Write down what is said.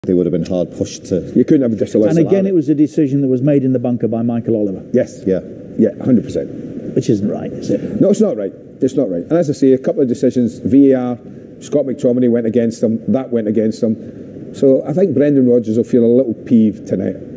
They would have been hard pushed to... You couldn't have disallowed. And again, it was a decision that was made in the bunker by Michael Oliver. Yes. Yeah. Yeah, 100%. Which isn't right, is it? No, it's not right. It's not right. And as I say, a couple of decisions, VAR, Scott McTominay went against them, that went against them. So I think Brendan Rodgers will feel a little peeved tonight.